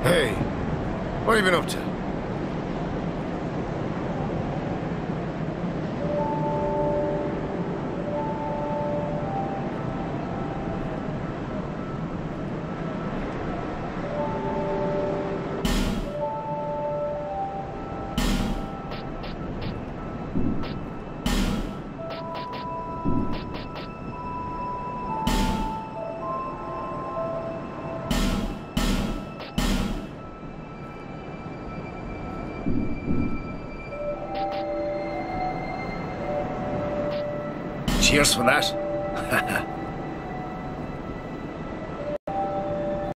Hey, what have you been up to? Cheers for that.